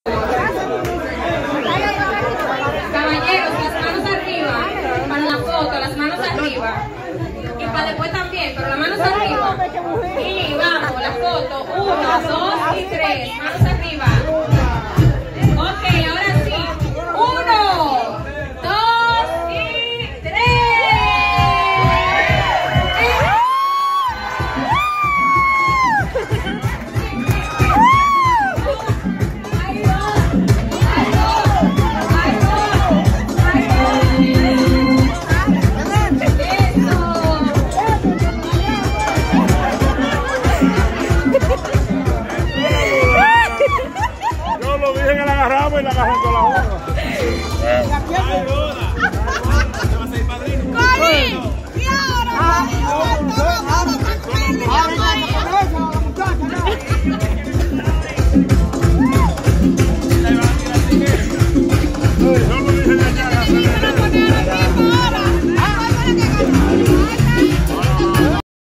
Caballeros, las manos arriba. Para la foto, las manos arriba. Y para después también, pero las manos arriba. Y vamos, la foto. 1, 2 y 3. Manos arriba. Ok, ahora sí. 1, 2 y 3. Yo lo dije que la agarramos y la agarré con la hoja. ¡Cori! ¡Y ahora!